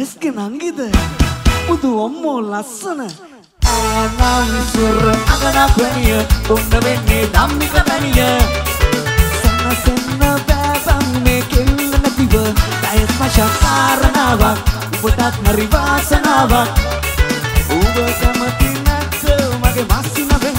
ගහෙස්ගේ නංගිද බුදු අම්මෝ ලස්සන ආනම් සුර අගනක් වැනිය ඔන්න වෙන්නේ ධම්මික වැනිය සනසෙන්න බෑබම් මේ කෙල්ල නැතිව දයස් මචං කාරණාවක් ඔබටත් හරි වාසනාවක් ඔබ කැමති නැත්ද මගේ මස්සින වෙන්න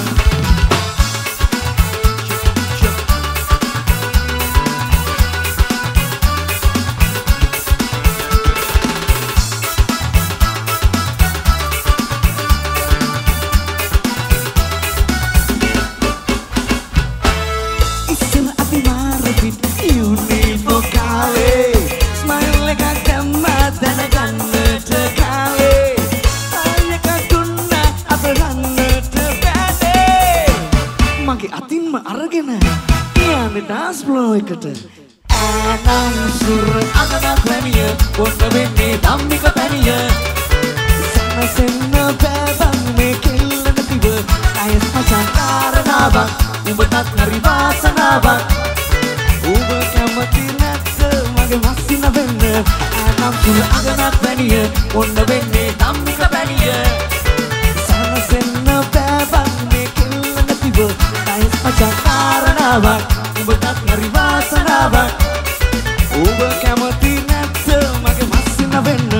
අතින්ම අරගෙන යන්නේ ඩාන්ස් ෆ්ලෝ එකට ආනම් සුර අගනක් වැනිය ඔන්න වෙන්නේ ධම්මික පැනිය සනසෙන්න බෑබම් මේ කෙල්ල නැතිව අයස් මචං කාරණාවක් උඹටත් හරි වාසනාවක් ඔබ කැමති නැත්ද මගේ මස්සින වෙන්න ආනම් සුර අගනක් වැනිය ඔන්න වෙන්නේ ධම්මික පැනිය සනසෙන්න බෑබම් මේ කෙල්ල නැතිව මචං කාරණාවක් උඹටත් හරි වාසනාවක් ඔබ කැමති නැත්ද මගේ මස්සින වෙන්න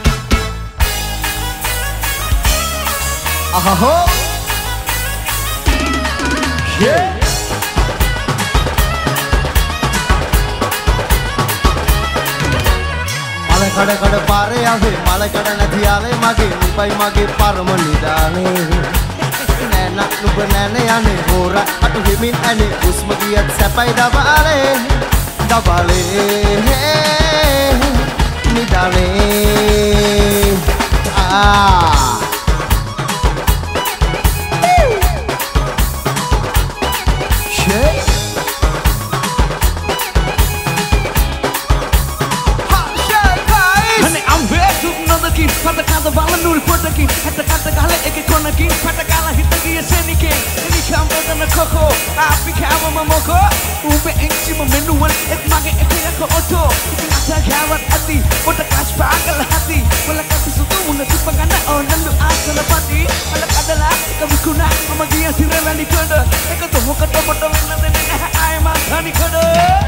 අහහෝ මල කඩ කඩ පාරේ ආවේ මල කඩ නැති යාලේ මගේ උඹයි මගේ පරම නිදානේ නෑනක් නුඹ නෑනේ යන්නේ හොර අතු හිමින් ඇනේ උස්ම ගියත් සැපයි දබාලේ නිදානේ Kata bala nul potakin Hata kata kala eke konakin Pata kala hita giya senikin Ini kambo dana koko Api kama mamoko Ube enci memenuan Et mage eke yako oto Ata kawat ati Oda kas pagal hati Wala kasi sutu muna supangana O nandu asala pati Wala kadala Kami kuna Mama giya sirela ni koda Eka tomo kata moto Lena dene Ay matani koda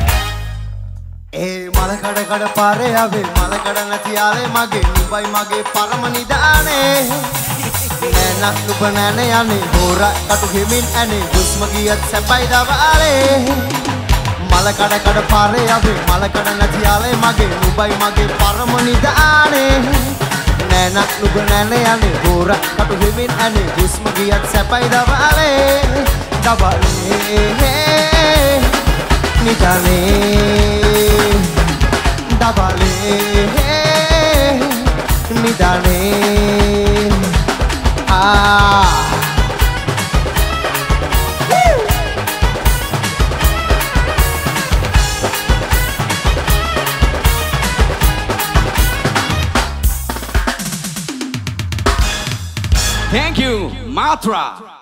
මල කඩ කඩ පාරේ ආවේ මල කඩ නැති යාලේ මගේ නුඹයි මගේ පරම නිදානේ නෑනක් නුඹ නෑනේ යන්නේ හොර කටු හිමින් ඇනේ හුස්ම ගියත් සැපයි දවාලේ මල කඩ කඩ පාරේ ආවේ මල කඩ නැති යාලේ මගේ නුඹයි මගේ පරම නිදානේ නෑනක් නුඹ නෑනේ යන්නේ හොර කටු හිමින් ඇනේ හුස්ම ගියත් සැපයි දවාලේ නිදානේ Dabale Nidane Thank you, Matra.